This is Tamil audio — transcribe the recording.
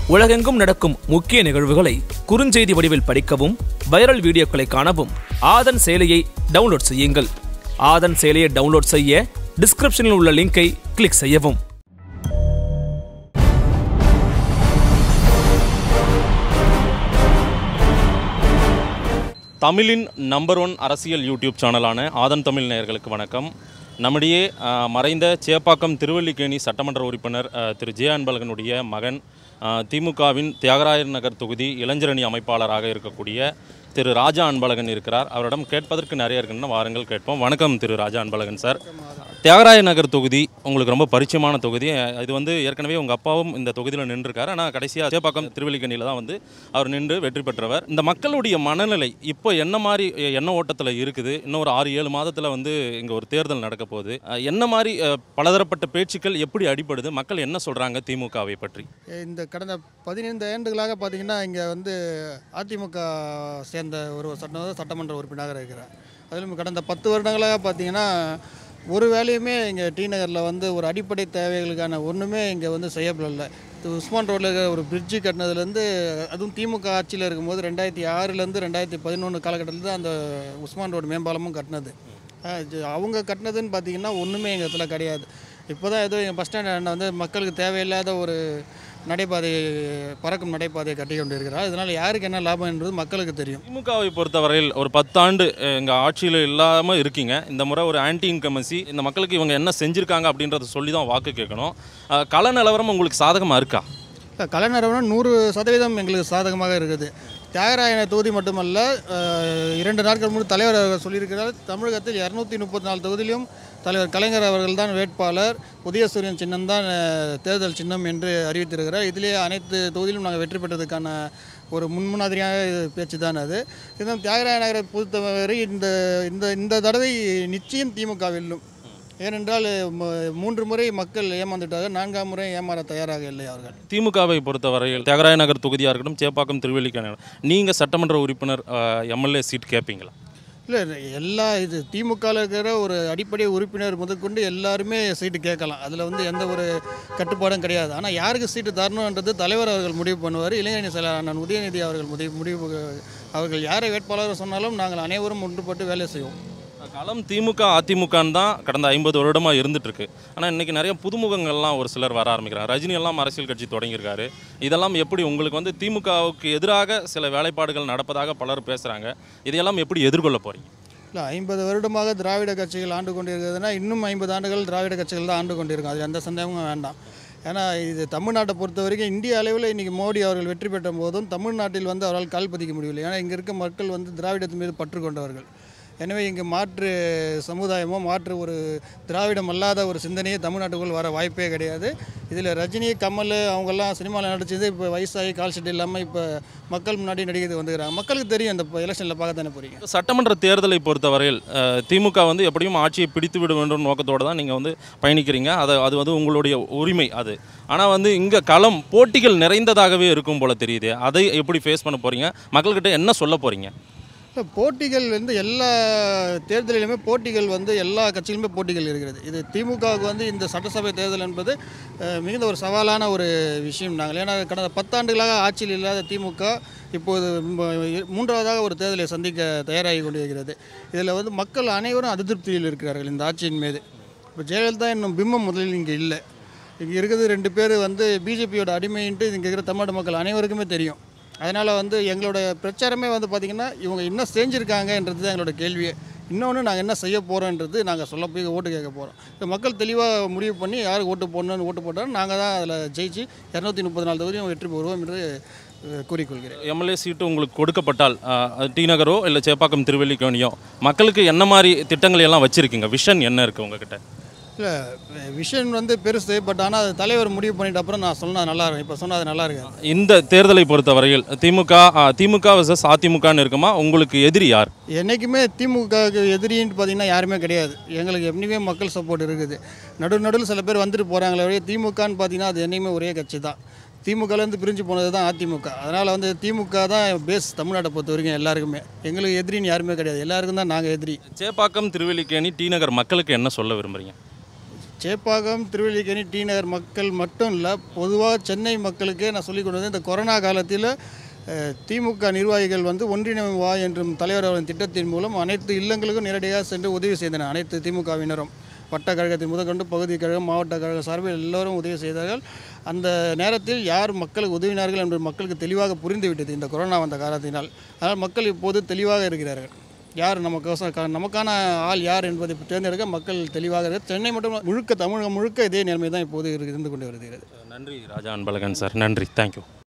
உலகெங்கும் நடக்கும் முக்கிய நிகழ்வுகளை குறுஞ்செய்தி வடிவில் படிக்கவும் வைரல் வீடியோக்களை காணவும் ஆதன் செயலியை டவுன்லோட் செய்யுங்கள். ஆதன் செயலியை டவுன்லோட் செய்ய டிஸ்கிரிப்ஷனில் உள்ள லிங்கை கிளிக் செய்யவும். தமிழின் நம்பர் 1 அரசியல் யூடியூப் சேனலான ஆதன் தமிழ் நேயர்களுக்கு வணக்கம். நம்முடைய மறைந்த சேப்பாக்கம் திருவல்லிக்கேணி சட்டமன்ற உறுப்பினர் திரு ஜே அன்பழகனுடைய மகன், திமுகவின் தியாகராயர் நகர் தொகுதி இளைஞரணி அமைப்பாளராக இருக்கக்கூடிய திரு ராஜா அன்பழகன் இருக்கிறார். அவரிடம் கேட்பதற்கு நிறைய இருக்குன்னு வாருங்கள் கேட்போம். வணக்கம் திரு ராஜா அன்பழகன் சார். தியாகராயர் நகர் தொகுதி உங்களுக்கு ரொம்ப பரிச்சயமான தொகுதி. இது ஏற்கனவே உங்கள் அப்பாவும் இந்த தொகுதியில் நின்றுருக்காரு. ஆனால் கடைசியாக சேப்பாக்கம் திருவல்லிக்கேணியில் தான் அவர் நின்று வெற்றி பெற்றவர். இந்த மக்களுடைய மனநிலை இப்போ என்ன மாதிரி எண்ண ஓட்டத்தில் இருக்குது? இன்னும் ஒரு 6-7 மாதத்தில் இங்கே ஒரு தேர்தல் நடக்க போகுது. என்ன மாதிரி பலதரப்பட்ட பேச்சுக்கள் எப்படி அடிபடுது? மக்கள் என்ன சொல்கிறாங்க திமுகவை பற்றி? இந்த கடந்த 15 ஆண்டுகளாக பார்த்தீங்கன்னா இங்கே அதிமுக சேர்ந்த ஒரு சட்டமன்ற உறுப்பினராக இருக்கிறார். அதிலும் கடந்த 10 வருடங்களாக பார்த்தீங்கன்னா ஒரு வேலையுமே இங்கே டி நகரில் ஒரு அடிப்படை தேவைகளுக்கான ஒன்றுமே இங்கே செய்யப்படலை. உஸ்மான் ரோட்டில் இருக்கிற ஒரு பிரிட்ஜு கட்டினதுலேருந்து, அதுவும் திமுக ஆட்சியில் இருக்கும்போது 2006லேருந்து 2011 காலகட்டத்தில் தான் அந்த உஸ்மான் ரோடு மேம்பாலமும் கட்டினது. அவங்க கட்டினதுன்னு பார்த்தீங்கன்னா ஒன்றுமே எங்கள் இடத்துல கிடையாது. இப்போ தான் ஏதோ எங்கள் பஸ் ஸ்டாண்ட் மக்களுக்கு தேவையில்லாத ஒரு நடைபாதை, பறக்கும் நடைபாதையை கட்டி கொண்டு இருக்கிறார். இதனால் யாருக்கு என்ன லாபம் என்பது மக்களுக்கு தெரியும். திமுகவை பொறுத்தவரையில் ஒரு 10 ஆண்டு எங்கள் ஆட்சியில் இல்லாமல் இருக்கீங்க. இந்த முறை ஒரு ஆன்டி இன்கமசி, இந்த மக்களுக்கு இவங்க என்ன செஞ்சுருக்காங்க அப்படின்றத சொல்லி தான் வாக்கு கேட்கணும். கள நிலவரம் உங்களுக்கு சாதகமாக இருக்கா? கள நிலவரம் 100% எங்களுக்கு சாதகமாக இருக்குது. தியாகராயன தொகுதி மட்டுமல்ல, 2 நாட்கள் முன்பு தலைவர் அவர்கள் சொல்லியிருக்கிறார், தமிழகத்தில் 234 தொகுதியிலும் தலைவர் கலைஞர் அவர்கள் தான் வேட்பாளர், உதயசூரியன் சின்னம் தான் தேர்தல் சின்னம் என்று அறிவித்திருக்கிறார். இதிலே அனைத்து தொகுதியிலும் நாங்கள் வெற்றி பெற்றதுக்கான ஒரு முன்மாதிரியான பேச்சு தான் அது. இதுவும் தியாகராய நகரை பொறுத்தவரை இந்த தடவை நிச்சயம் திமுக வெல்லும். ஏனென்றால் 3 முறை மக்கள் ஏமாந்துட்டார்கள், 4ஆம் முறை ஏமாற தயாராக இல்லை அவர்கள். திமுகவை பொறுத்தவரையில் தியாகராய நகர் தொகுதியாக இருக்கட்டும், சேப்பாக்கம் திருவல்லிக்கேணி, நீங்கள் சட்டமன்ற உறுப்பினர் எம்எல்ஏ சீட் கேட்பீங்களா? இல்லை, இது திமுகவில் இருக்கிற ஒரு அடிப்படை உறுப்பினர் முதற்கொண்டு எல்லாருமே சீட்டு கேட்கலாம். அதில் எந்த ஒரு கட்டுப்பாடும் கிடையாது. ஆனால் யாருக்கு சீட்டு தரணுன்றது தலைவர் அவர்கள் முடிவு பண்ணுவார். இளைஞரணி செயலாளர் அண்ணன் உதயநிதி அவர்கள் அவர்கள் யாரை வேட்பாளர் சொன்னாலும் நாங்கள் அனைவரும் ஒன்றுபட்டு வேலை செய்வோம். களம் திமுக அதிமுகன்னு தான் கடந்த 50 வருடமாக இருந்துகிட்ருக்கு. ஆனால் இன்றைக்கி நிறைய புதுமுகங்கள்லாம் ஒரு சிலர் வர ஆரம்பிக்கிறாங்க. ரஜினி எல்லாம் அரசியல் கட்சி தொடங்கியிருக்காரு. இதெல்லாம் எப்படி உங்களுக்கு திமுகவுக்கு எதிராக சில வேலைப்பாடுகள் நடப்பதாக பலர் பேசுகிறாங்க. இதையெல்லாம் எப்படி எதிர்கொள்ள போகிறீங்க? இல்லை, 50 வருடமாக திராவிட கட்சிகள் ஆண்டு கொண்டிருக்கிறதுனா இன்னும் 50 ஆண்டுகள் திராவிட கட்சிகள் தான் ஆண்டு கொண்டிருக்கும். அது எந்த சந்தேகமும் வேண்டாம். ஏன்னா இது தமிழ்நாட்டை பொறுத்த வரைக்கும் இந்திய அளவில் இன்றைக்கி மோடி அவர்கள் வெற்றி பெற்ற போதும் தமிழ்நாட்டில் அவரால் கால் பதிக்க முடியவில்லை. ஏன்னா இங்கே இருக்க மக்கள் திராவிடத்தின் மீது பற்று கொண்டவர்கள். எனவே இங்கே மாற்று சமுதாயமோ மாற்று ஒரு திராவிடம் அல்லாத ஒரு சிந்தனையே தமிழ்நாட்டுக்குள் வர வாய்ப்பே கிடையாது. இதில் ரஜினி, கமல் அவங்கெல்லாம் சினிமாவில் நடிச்சது இப்போ வயசாகி கால் ஷீட் இல்லாமல் இப்போ மக்கள் முன்னாடி நடிக்கிறது வந்துக்கிறாங்க. மக்களுக்கு தெரியும், இந்த எலெக்ஷனில் பார்க்க தானே போகிறீங்க. சட்டமன்ற தேர்தலை பொறுத்தவரையில் திமுக எப்படியும் ஆட்சியை பிடித்து விட வேண்டும் நோக்கத்தோடு தான் நீங்கள் பயணிக்கிறீங்க. அது உங்களுடைய உரிமை அது. ஆனால் இங்கே களம் போட்டிகள் நிறைந்ததாகவே இருக்கும் போல் தெரியுது. அதை எப்படி ஃபேஸ் பண்ண போகிறீங்க? மக்கள்கிட்ட என்ன சொல்ல போகிறீங்க? இல்லை, போட்டிகள் எல்லா தேர்தலிலுமே போட்டிகள் எல்லா கட்சியிலுமே போட்டிகள் இருக்கிறது. இது திமுகவுக்கு இந்த சட்டசபை தேர்தல் என்பது மிகுந்த ஒரு சவாலான ஒரு விஷயம். ஏன்னா கடந்த 10 ஆண்டுகளாக ஆட்சியில் இல்லாத திமுக இப்போது 3ஆவதாக ஒரு தேர்தலை சந்திக்க தயாராகி கொண்டிருக்கிறது. இதில் மக்கள் அனைவரும் அதிருப்தியில் இருக்கிறார்கள் இந்த ஆட்சியின் மீது. இப்போ ஜெயலலிதா என்னும் பிம்பம் முதலில் இங்கே இல்லை. இங்கே இருக்கிறது 2 பேர் பிஜேபியோட அடிமைன்ட்டு இங்கே இருக்கிற தமிழ்நாடு மக்கள் அனைவருக்குமே தெரியும். அதனால் எங்களோட பிரச்சாரமே பார்த்திங்கன்னா இவங்க என்ன செஞ்சுருக்காங்கன்றது தான் எங்களோட கேள்வியே. இன்னொன்று நாங்கள் என்ன செய்ய போகிறோன்றது நாங்கள் சொல்ல போய் ஓட்டு கேட்க போகிறோம். இப்போ மக்கள் தெளிவாக முடிவு பண்ணி யாருக்கு ஓட்டு போடணும்னு ஓட்டு போட்டாலும் நாங்கள் தான் அதில் ஜெயிச்சு 234 தொகுதியும் வெற்றி பெறுவோம் என்று கூறிக்கொள்கிறேன். எம்எல்ஏ சீட்டு உங்களுக்கு கொடுக்கப்பட்டால் டி நகரோ இல்லை சேப்பாக்கம் திருவல்லிக்கேணியோ மக்களுக்கு என்ன மாதிரி திட்டங்கள் எல்லாம் வச்சுருக்கீங்க? விஷன் என்ன இருக்குது உங்ககிட்ட? இல்லை, விஷன் பெருசு. பட் ஆனால் அது தலைவர் முடிவு பண்ணிட்ட அப்புறம் நான் சொன்னால் நல்லா இருக்கும். இப்போ சொன்னால் அது நல்லா இருக்கு. இந்த தேர்தலை பொறுத்தவரையில் திமுக வர்சஸ் அதிமுகன்னு இருக்குமா? உங்களுக்கு எதிரி யார்? என்றைக்குமே திமுகவுக்கு எதிரின்னு பார்த்தீங்கன்னா யாருமே கிடையாது. எங்களுக்கு எப்பவுமே மக்கள் சப்போர்ட் இருக்குது. நடுவில் சில பேர் வந்துட்டு போகிறாங்களே, திமுகன்னு பார்த்தீங்கன்னா அது என்றைக்குமே ஒரே கட்சி தான். திமுகலேருந்து பிரிஞ்சு போனது தான் அதிமுக. அதனால் திமுக தான் பேஸ் தமிழ்நாட்டை பொறுத்த வரைக்கும் எல்லாருக்குமே. எங்களுக்கு எதிரின்னு யாருமே கிடையாது, எல்லாருக்கும் தான் நாங்கள் எதிரி. சேப்பாக்கம் திருவல்லிக்கேணி டி நகர் மக்களுக்கு என்ன சொல்ல விரும்புகிறீங்க? சேப்பாக்கம், திருவல்லிக்கேணி, டி நகர் மக்கள் மட்டும் இல்லை, பொதுவாக சென்னை மக்களுக்கே நான் சொல்லிக் கொண்டு இந்த கொரோனா காலத்தில் திமுக நிர்வாகிகள் வந்து ஒன்றிணைவு வா என்றும் தலைவர் அவரின் திட்டத்தின் மூலம் அனைத்து இல்லங்களுக்கும் நேரடியாக சென்று உதவி செய்தனர். அனைத்து திமுகவினரும் வட்ட கழகத்தின் முதற்கொண்டு பகுதி கழகம், மாவட்ட கழக சார்பில் எல்லோரும் உதவி செய்தார்கள். அந்த நேரத்தில் யார் மக்களுக்கு உதவினார்கள் என்று மக்களுக்கு தெளிவாக புரிந்துவிட்டது இந்த கொரோனா வந்த காலத்தினால். அதனால் மக்கள் இப்போது தெளிவாக இருக்கிறார்கள். யார் நமக்கான ஆள் யார் என்பதை தேர்ந்தெடுக்க மக்கள் தெளிவாக இருக்கிறது. சென்னை மட்டும் முழுக்க தமிழகம் முழுக்க இதே நிலைமை தான் இப்போது இருந்து கொண்டு வருகிறது. நன்றி ராஜா அன்பழகன் சார், நன்றி, தேங்க்யூ.